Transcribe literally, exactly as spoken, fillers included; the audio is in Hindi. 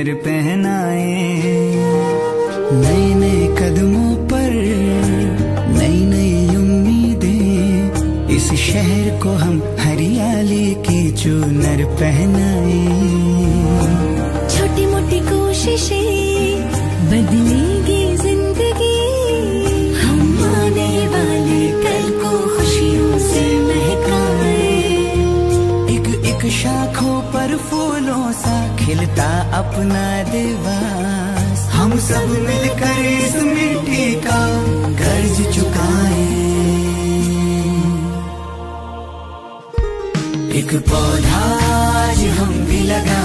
फिर पहनाए। नए नए कदमों पर नई नई उम्मीदें, इस शहर को हम हरियाली की चूनर पहनाए। छोटी मोटी कोशिशें बदलेगी जिंदगी, हम आने वाले कल को खुशियों से महकाए। एक एक शाखों पर फूलों सा खिलता अपना दिवास, हम सब मिलकर इस मिट्टी का कर्ज चुकाए। एक पौधा आज हम भी लगा